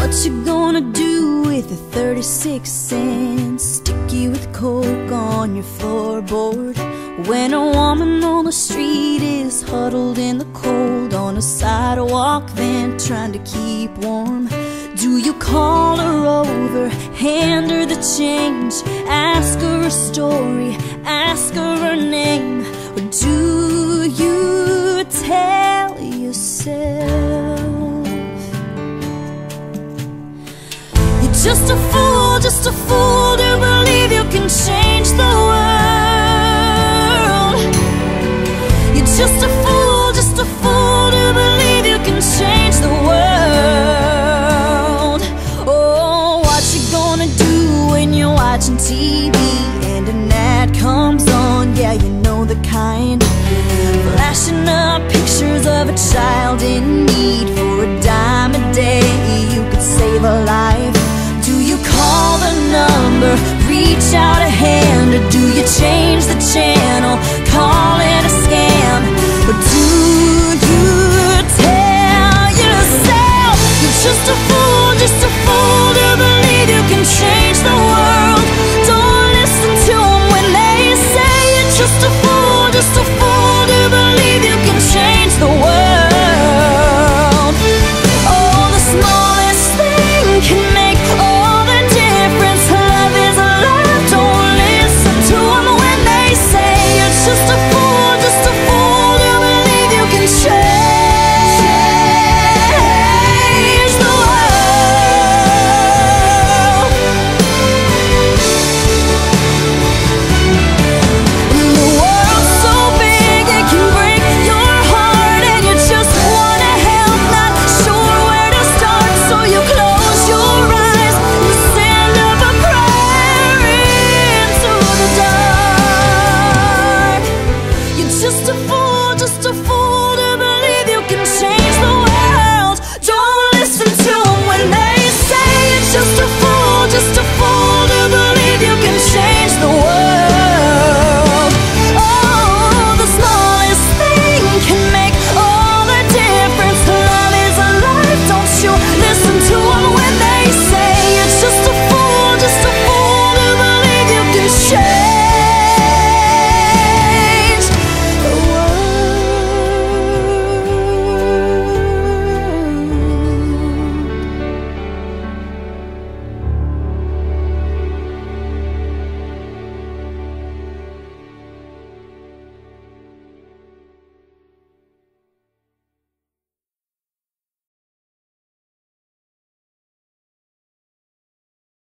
What you gonna do with the 36 cents? Sticky with coke on your floorboard, when a woman on the street is huddled in the cold on a sidewalk then trying to keep warm. Do you call her over, hand her the change, ask her a story, ask her her name? Or do you tell yourself you're just a fool to believe you can change the world? You're just a fool to believe you can change the world. Oh, what you gonna do when you're watching TV and an ad comes on? Yeah, you know the kind, flashing up pictures of a child in need. For a dime a day you could save a life. Do you call the number, reach out a hand, or do you change the channel, call